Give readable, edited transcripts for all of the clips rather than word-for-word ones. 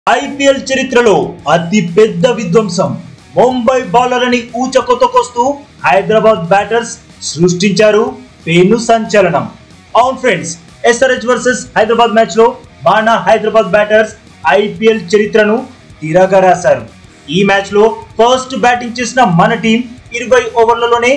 IPL చరిత్రలో అతి పెద్ద విధ్వంసం ముంబై బౌలర్లని ఊచకొతకొస్తూ హైదరాబాద్ బ్యాటర్స్ సృష్టించారు పెను సంచలనం. అవును friends, SRH versus Hyderabad match లో మన హైదరాబాద్ బ్యాటర్స్ ఐపీఎల్ చరిత్రను తిరగరాశారు. ఈ మ్యాచ్ లో ఫస్ట్ బ్యాటింగ్ చేసిన మన టీం 20 ఓవర్లలోనే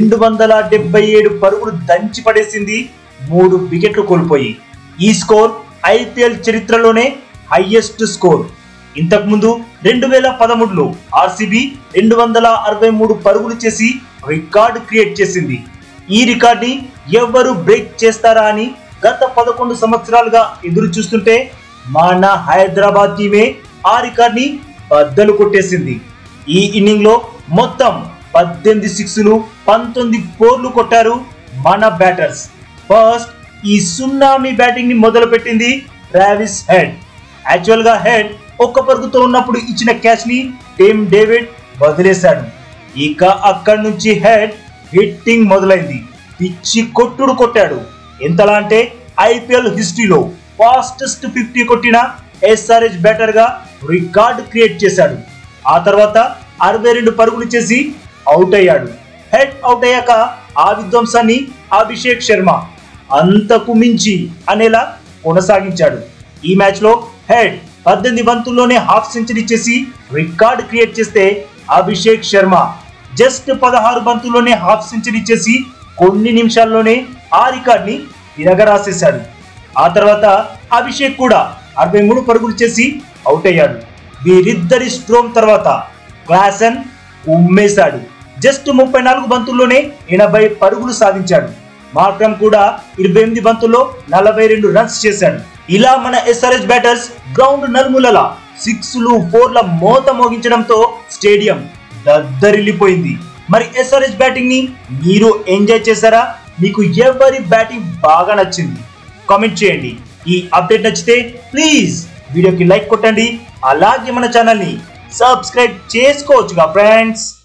277 పరుగులు దంచి పడేసింది. 3 వికెట్లు కోల్పోయి ఈ స్కోర్ ఐపీఎల్ చరిత్రలోనే హైయెస్ట్ స్కోర్. ఇంతకు ముందు 2013లో ఆర్సీబీ 263 పరుగులు చేసి రికార్డ్ క్రియేట్ చేసింది. ఈ రికార్డ్ ని ఎవరు బ్రేక్ చేస్తారా అని గత 11 సంవత్సరాలుగా ఎదురు చూస్తుంటే మన హైదరాబాద్ టీమే ఆ రికార్డ్ ని బద్దలు కొట్టేసింది. ఈ ఇన్నింగ్ లో మొత్తం 18 సిక్స్లు 19 ఫోర్లు కొట్టారు మన బ్యాటర్స్. ఫస్ట్ ఈ సున్నామీ బ్యాటింగ్ ని మొదలు పెట్టింది ట్రావిస్ హెడ్. యాక్చువల్ గా హెడ్ ఒక్క పరుగుతో ఉన్నప్పుడు ఇచ్చిన క్యాచ్ ని టిమ్ డేవిడ్ వదిలేశాడు. ఇక అక్కడి నుంచి హెడ్ హిట్టింగ్ మొదలైంది. పిచ్చి కొట్టుడు కొట్టాడు. ఎంతలా అంటే ఐపీఎల్ హిస్టరీలో ఫాస్టెస్ట్ 50 కొట్టిన ఎస్ఆర్హెచ్ బ్యాటర్ గా రికార్డ్ క్రియేట్ చేశాడు. ఆ తర్వాత 62 పరుగులు చేసి అవుట్ అయ్యాడు. హెడ్ అవుట్ అయ్యాక ఆ విధ్వంసాన్ని అభిషేక్ శర్మ అంతకు మించి అనేలా కొనసాగించాడు. ఈ మ్యాచ్ లో హెడ్ 18 బంతుల్లోనే హాఫ్ సెంచరీ చేసి రికార్డ్ క్రియేట్ చేస్తే అభిషేక్ శర్మ జస్ట్ 16 బంతుల్లోనే హాఫ్ సెంచరీ చేసి కొన్ని నిమిషాల్లోనే ఆ రికార్డ్ ని తిరగరాసేశాడు. ఆ తర్వాత అభిషేక్ కూడా 63 పరుగులు చేసి అవుట్ అయ్యాడు. వీరిద్దరి స్ట్రోమ్ తర్వాత క్లాసన్ ఉమ్మేశాడు. జస్ట్ 34 బంతుల్లోనే 80 పరుగులు సాధించాడు. మార్క్రమ్ కూడా 28 బంతుల్లో 42 రన్స్ చేశాడు. ఇలా మన ఎస్ఆర్హెచ్ బ్యాటర్స్ గ్రౌండ్ నలుమూలలా 6లు 4ల మోత మోగించడంతో స్టేడియం దద్దరిల్లిపోయింది. మరి ఎస్ఆర్హెచ్ బ్యాటింగ్ ని మీరు ఎంజాయ్ చేశారా? మీకు ఎవరి బ్యాటింగ్ బాగా నచ్చింది? కామెంట్ చేయండి. ఈ అప్డేట్ నచ్చితే ప్లీజ్ వీడియోకి లైక్ కొట్టండి. అలాగే మన ఛానల్ ని సబ్స్క్రైబ్ చేసుకోవచ్చుగా ఫ్రెండ్స్.